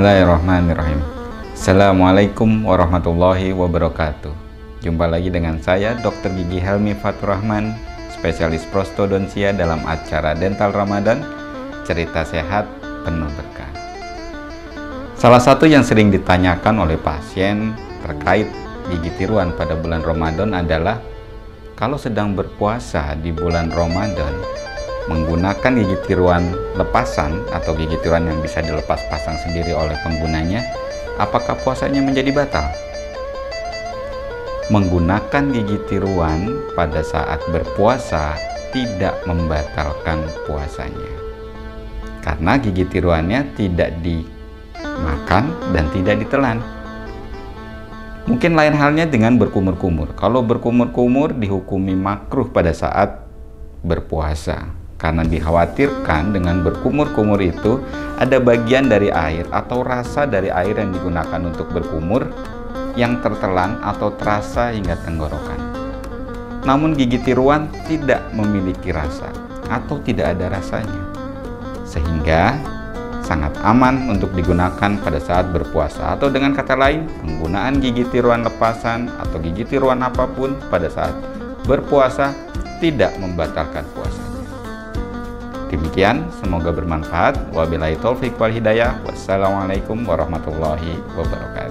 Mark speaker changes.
Speaker 1: Bismillahirrahmanirrahim. Assalamualaikum warahmatullahi wabarakatuh. Jumpa lagi dengan saya Dr. Gigi Helmi Fatur Rahman, spesialis prostodontia dalam acara Dental Ramadan, cerita sehat penuh berkah. Salah satu yang sering ditanyakan oleh pasien terkait gigi tiruan pada bulan Ramadan adalah kalau sedang berpuasa di bulan Ramadan, menggunakan gigi tiruan lepasan atau gigi tiruan yang bisa dilepas pasang sendiri oleh penggunanya, apakah puasanya menjadi batal? Menggunakan gigi tiruan pada saat berpuasa tidak membatalkan puasanya, karena gigi tiruannya tidak dimakan dan tidak ditelan. Mungkin lain halnya dengan berkumur-kumur. Kalau berkumur-kumur dihukumi makruh pada saat berpuasa, karena dikhawatirkan dengan berkumur-kumur itu ada bagian dari air atau rasa dari air yang digunakan untuk berkumur yang tertelan atau terasa hingga tenggorokan. Namun gigi tiruan tidak memiliki rasa atau tidak ada rasanya, sehingga sangat aman untuk digunakan pada saat berpuasa. Atau dengan kata lain, penggunaan gigi tiruan lepasan atau gigi tiruan apapun pada saat berpuasa tidak membatalkan puasa. Demikian, semoga bermanfaat. Wabillahi taufik wal hidayah. Wassalamualaikum warahmatullahi wabarakatuh.